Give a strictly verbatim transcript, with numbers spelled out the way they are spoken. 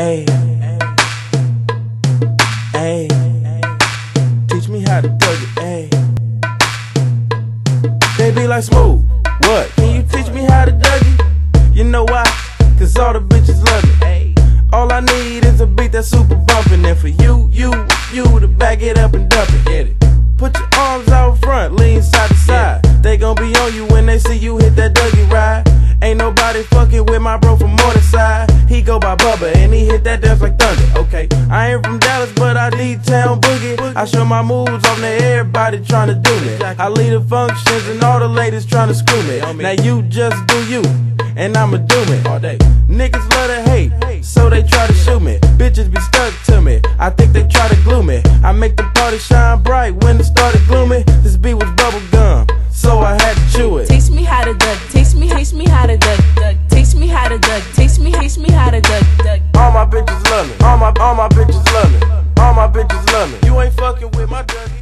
Ayy, ayy, teach me how to Doug it, ayy. They be like, Smooth, what? Can you teach me how to Doug it? You know why? Cause all the bitches love me, ayy. All I need is a beat that's super bumpin', and for you, you, you to back it up and dump it. Get it. Put your arms out front, lean side to side. They gon' be on you when they see you hit that Dougie ride. Ain't nobody fucking with my bro from Morningside. He go by Bubba and he hit that dance like thunder. Okay, I ain't from Dallas, but I D-Town boogie. I show my moves on to everybody tryna do me. I lead the functions and all the ladies tryna screw me. Now you just do you, and I'ma do me all day. Niggas love to hate, so they try to shoot me. Bitches be stuck to me, I think they try to glue me. I make the party shine bright when it started gloomy. This beat was bubble gum, so I had to chew it. Teach me how to duck, teach me, teach me how to duck, duck. Teach me how to duck, teach me, teach me how to duck, duck. All my bitches love me, all my, all my bitches love me, all my bitches love me. You ain't fucking with my duck.